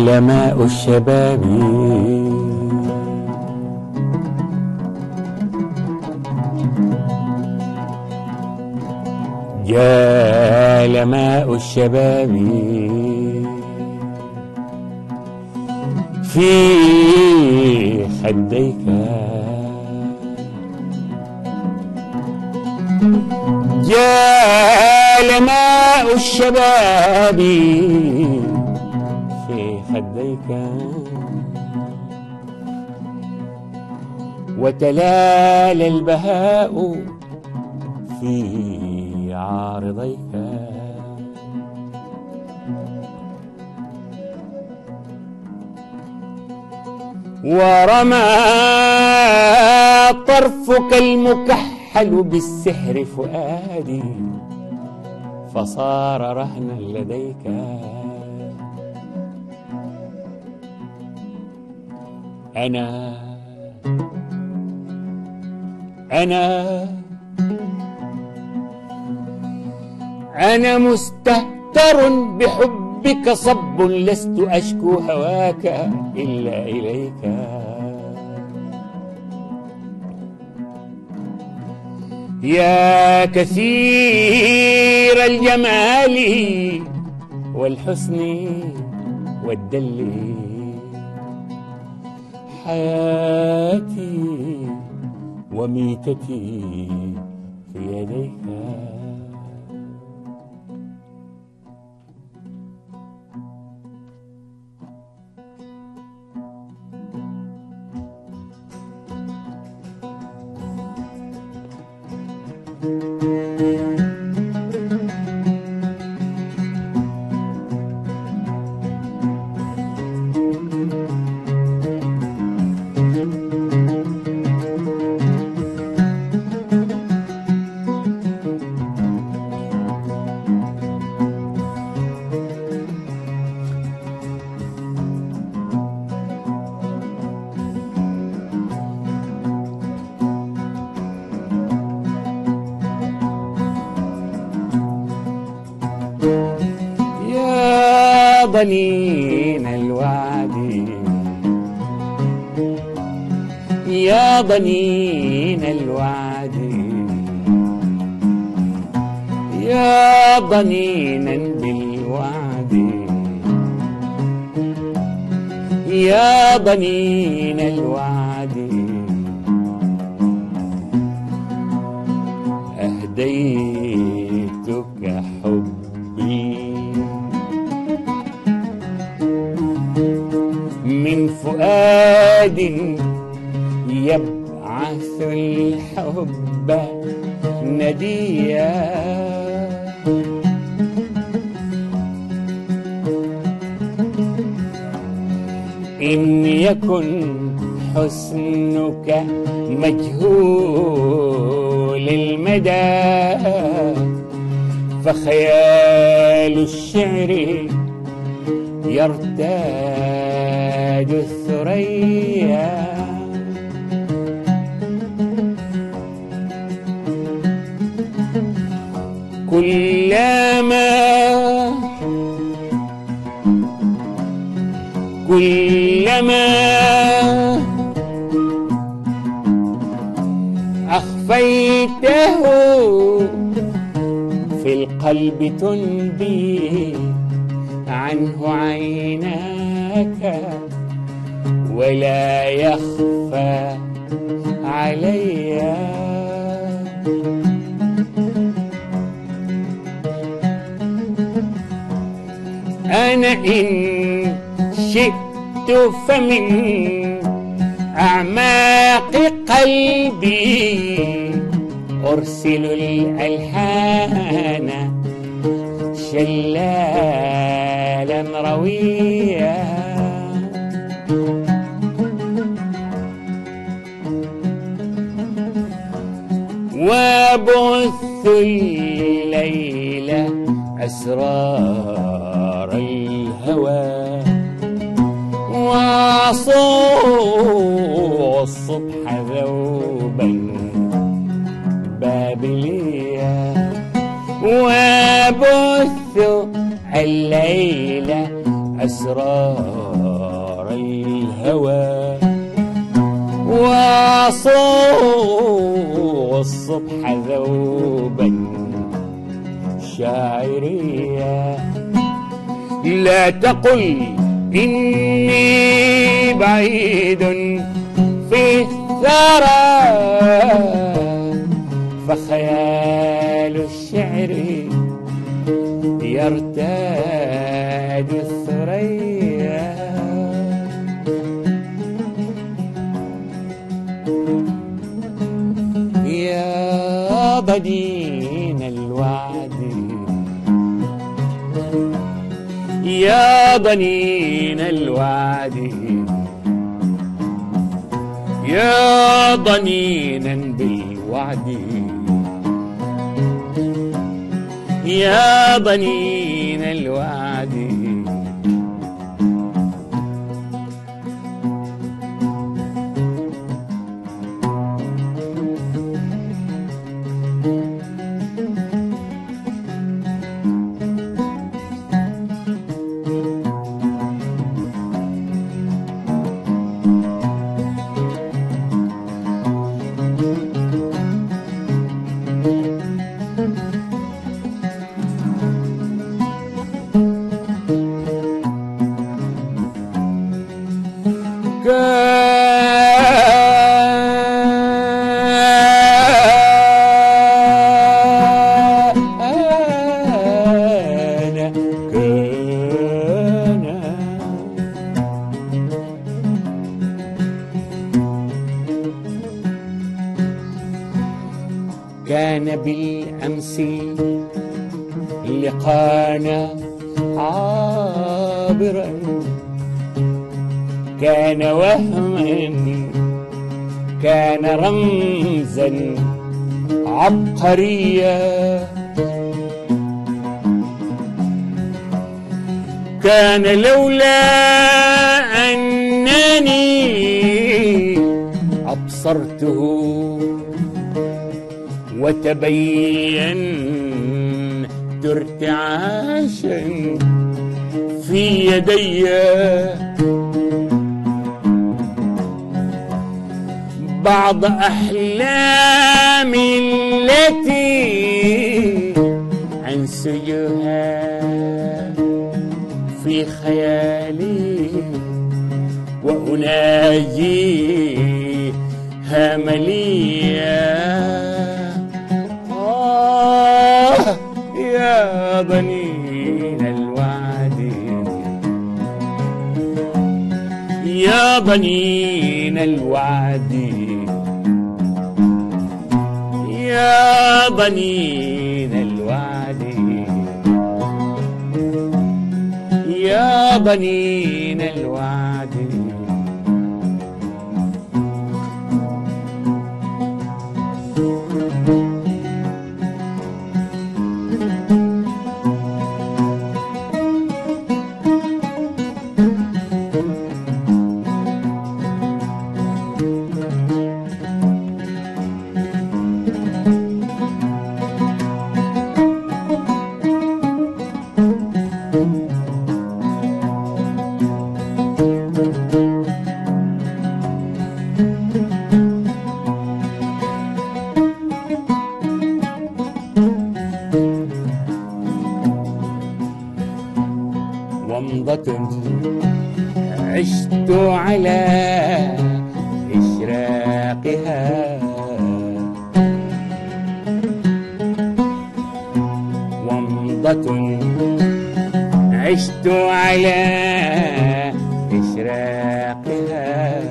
ماء الشباب جال ماء الشباب في خديك جال ماء الشباب في خديك وتلال البهاء في عارضيك ورمى طرفك المكحل بالسحر فؤادي فصار رهنا لديك أنا مستهتر بحبك صب لست أشكو هواك إلا إليك يا كثير الجمال والحسن والدل حياتي وميتتي في يديك يا ضنين الوعد يا ضنين الوعد يا ضنينا بالوعد يا ضنين الوعد أهديتك حبي من فؤاد يبعث الحب نديا إن يكن حسنك مجهول المدى فخيال الشعر يرتاد الثريا كلما أخفيته في القلب تنبي عنه عيناك ولا يخفى علي أنا إن شئت فمن أعماق قلبي أرسل الألحان شلالا رويا وبث الليل أسرار الهوى وصوع الصبح ذوبا بابليا وبث الليل أسرار الهوى وصوغ الصبح ذوبا شاعريا. لا تقل إني بعيد في الثرى، فخيال الشعر يرتاد الثريا. يا ضنين الوعد يا ضنين الوعد يا ضنينا بالوعد يا ضنين الوعد. كان بالأمس لقانا عابرا، كان وهما كان رمزا عبقريا، كان لولا أنني أبصرته وتبينت ارتعاشا في يدي، بعض أحلامي التي أنسجها في خيالي وأناجيها مليا. يا ضنين الوعد يا ضنين الوعد يا ضنين الوعد يا ضنين الوعد. ومضة عشت على إشراقها، ومضة عشت على إشراقها،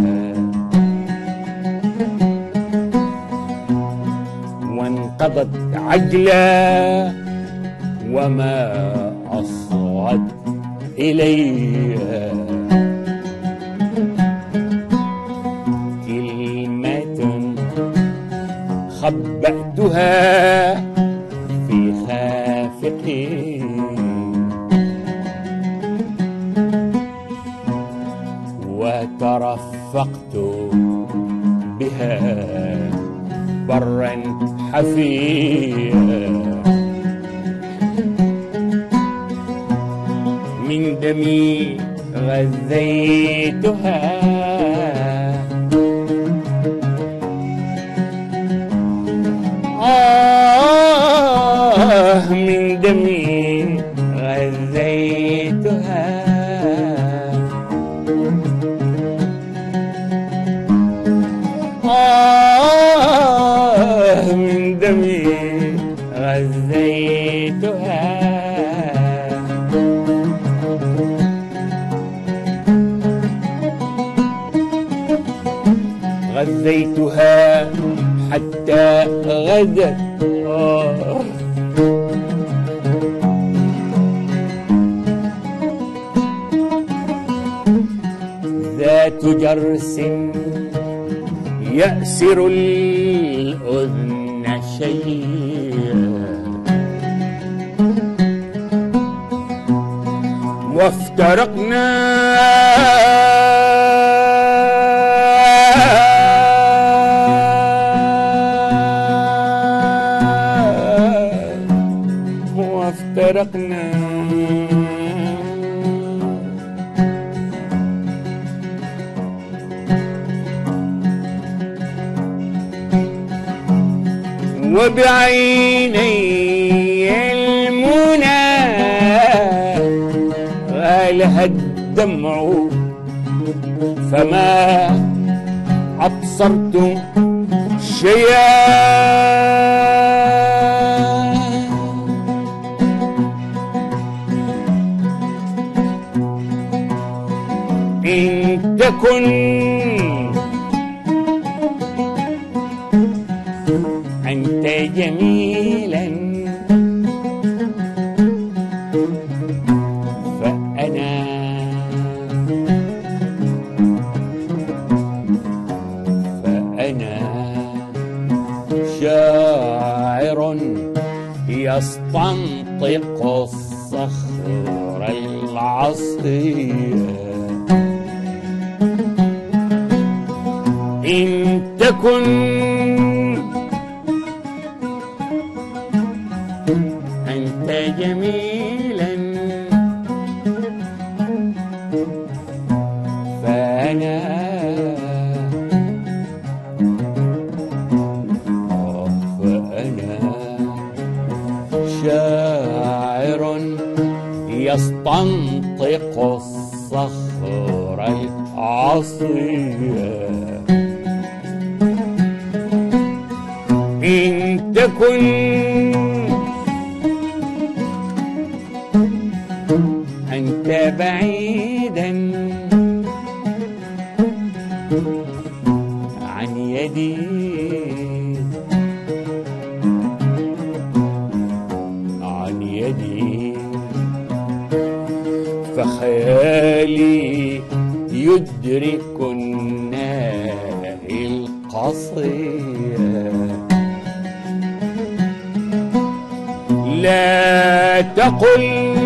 وانقضت عجلا وما أصغت إليها كلمة خبأتها في خافقي، وترفقت بها برا حفيا من دمي غذيتها من دمي غذيتها من دمي غذيتها غذيتها حتى غدت ذات جرس يأسر الأذن شيئا وافترقنا وبعيني المنى غالها الدمع فما أبصرت شيئا إن تكن أنت جميلا فأنا شاعر يستنطق الصخر العصية إن تكن أنت جميلا فأنا شاعر يستنطق الصخر العصية إن تكن أنت بعيدا عن يدي فخيالي يدرك النائي القصير لا تقل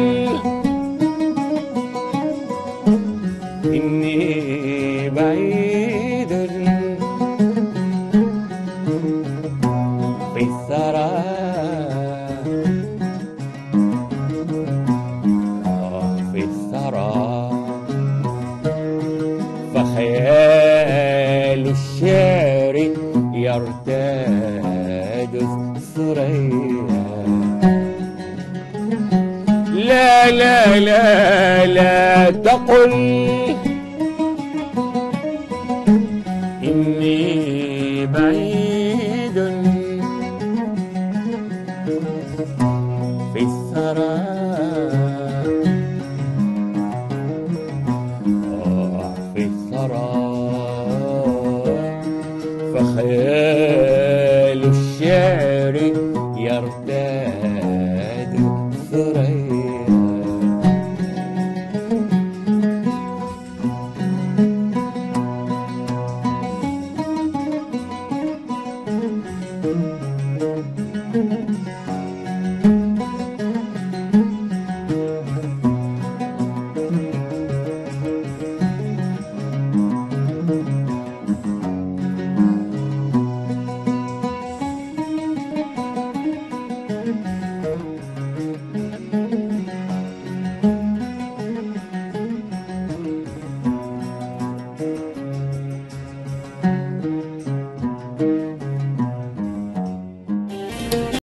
إني بعيد في الثرى فخيال الشعر يرتاد الثريا لا لا لا لا تقل إني بعيد